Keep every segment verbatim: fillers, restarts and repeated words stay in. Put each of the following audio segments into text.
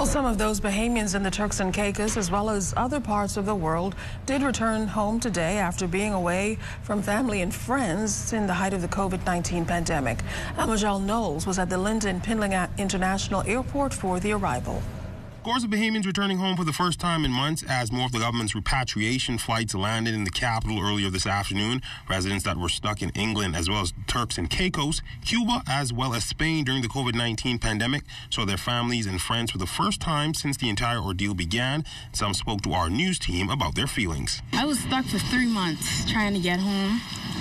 Well, some of those Bahamians in the Turks and Caicos, as well as other parts of the world, did return home today after being away from family and friends in the height of the COVID nineteen pandemic. Amajal Knowles was at the Lynden Pinling International Airport for the arrival. Scores of Bahamians returning home for the first time in months as more of the government's repatriation flights landed in the capital earlier this afternoon. Residents that were stuck in England, as well as Turks and Caicos, Cuba, as well as Spain during the COVID nineteen pandemic, saw their families and friends for the first time since the entire ordeal began. Some spoke to our news team about their feelings. I was stuck for three months trying to get home.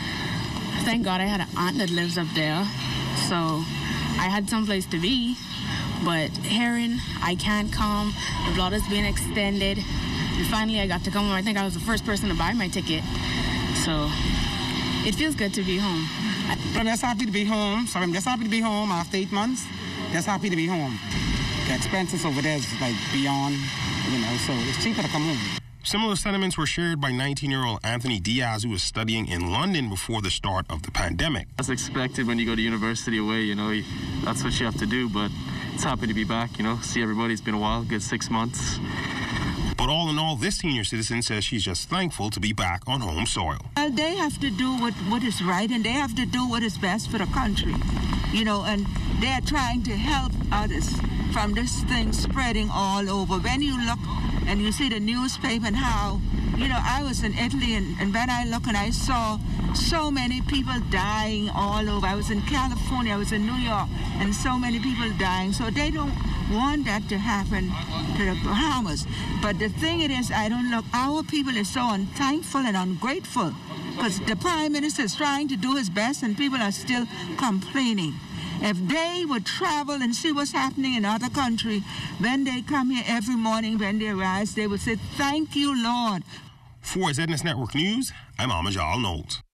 Thank God I had an aunt that lives up there, so I had someplace to be. But hearing I can't come, the blood is being extended, and finally I got to come home. I think I was the first person to buy my ticket, so it feels good to be home. I'm just happy to be home. So I'm just happy to be home after eight months. Just happy to be home. The expenses over there is like beyond, you know, so it's cheaper to come home. Similar sentiments were shared by nineteen-year-old Anthony Diaz, who was studying in London before the start of the pandemic. That's expected when you go to university away, you know, that's what you have to do, but it's happy to be back, you know, see everybody. It's been a while, good six months. But all in all, this senior citizen says she's just thankful to be back on home soil. Well, they have to do what, what is right, and they have to do what is best for the country, you know, and they are trying to help others from this thing spreading all over. When you look and you see the newspaper and how, you know, I was in Italy, and, and when I look and I saw so many people dying all over. I was in California, I was in New York, and so many people dying. So they don't want that to happen to the Bahamas. But the thing it is, I don't look, our people are so unthankful and ungrateful because the Prime Minister is trying to do his best and people are still complaining. If they would travel and see what's happening in other countries, when they come here every morning, when they rise, they would say, thank you, Lord. For Z N S Network News, I'm Amajal Knowles.